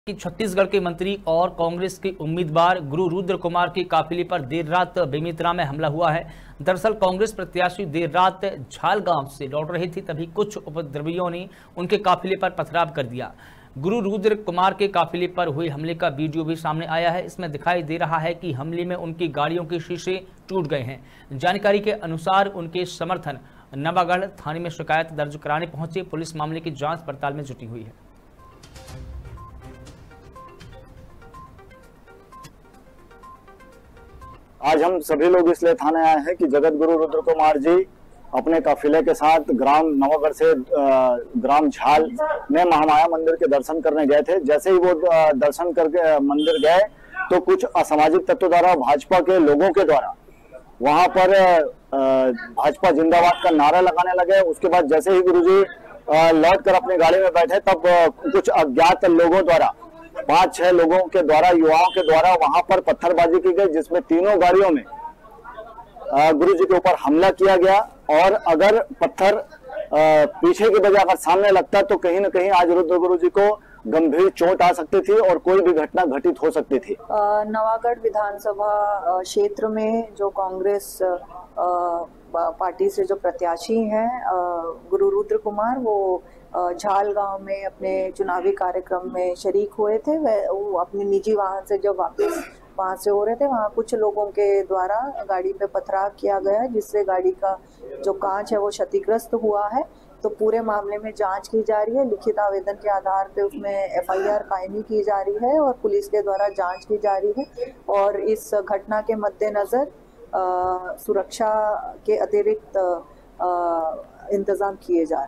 कि छत्तीसगढ़ के मंत्री और कांग्रेस के उम्मीदवार गुरु रुद्र कुमार के काफिले पर देर रात बेमेतरा में हमला हुआ है। दरअसल कांग्रेस प्रत्याशी देर रात झालगांव से लौट रही थी, तभी कुछ उपद्रवियों ने उनके काफिले पर पथराव कर दिया। गुरु रुद्र कुमार के काफिले पर हुए हमले का वीडियो भी सामने आया है। इसमें दिखाई दे रहा है कि हमले में उनकी गाड़ियों के शीशे टूट गए हैं। जानकारी के अनुसार उनके समर्थन नवागढ़ थाने में शिकायत दर्ज कराने पहुंचे। पुलिस मामले की जांच पड़ताल में जुटी हुई है। आज हम सभी लोग इसलिए थाने आए हैं कि जगत गुरु रुद्र कुमार जी अपने काफिले के साथ ग्राम नवागढ़ से ग्राम झाल में महामाया मंदिर के दर्शन करने गए थे। जैसे ही वो दर्शन करके मंदिर गए तो कुछ असामाजिक तत्वों द्वारा, भाजपा के लोगों के द्वारा वहां पर भाजपा जिंदाबाद का नारा लगाने लगे। उसके बाद जैसे ही गुरुजी लौट कर अपनी गाड़ी में बैठे तब कुछ अज्ञात लोगों द्वारा 5-6 लोगों के द्वारा, युवाओं के द्वारा वहां पर पत्थरबाजी की गई, जिसमें तीनों गाड़ियों में गुरुजी के ऊपर हमला किया गया। और अगर पत्थर पीछे की बजाय अगर सामने लगता तो कहीं ना कहीं आज रुद्र गुरुजी को गंभीर चोट आ सकती थी और कोई भी घटना घटित हो सकती थी। नवागढ़ विधानसभा क्षेत्र में जो कांग्रेस पार्टी से जो प्रत्याशी हैं गुरु रुद्र कुमार, वो झाल गांव में अपने चुनावी कार्यक्रम में शरीक हुए थे। वो अपने निजी वाहन से जब वापस वहां से हो रहे थे, वहां कुछ लोगों के द्वारा गाड़ी पे पथराव किया गया, जिससे गाड़ी का जो कांच है वो क्षतिग्रस्त हुआ है। तो पूरे मामले में जांच की जा रही है। लिखित आवेदन के आधार पे उसमें FIR कायमी की जा रही है और पुलिस के द्वारा जांच की जा रही है। और इस घटना के मद्देनजर सुरक्षा के अतिरिक्त इंतजाम किए जा रहे हैं।